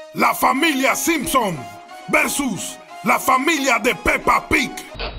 La familia Simpson versus la familia de Peppa Pig.